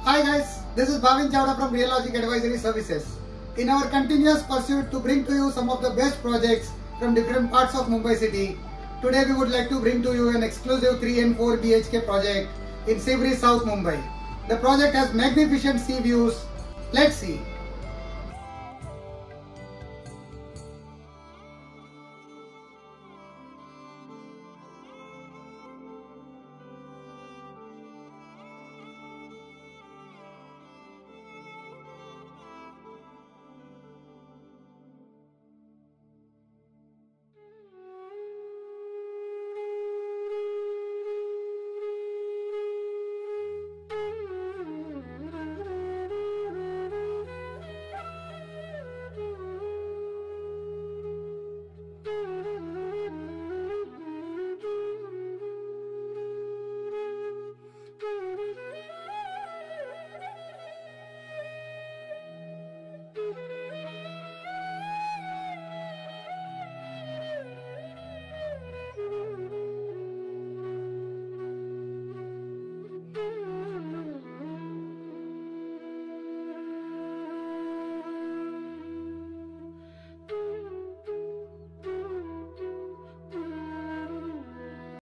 Hi guys, this is Bhavin Chawda from Real Logic Advisory Services. In our continuous pursuit to bring to you some of the best projects from different parts of Mumbai city, today we would like to bring to you an exclusive 3 and 4 BHK project in Sewri, South Mumbai. The project has magnificent sea views. Let's see.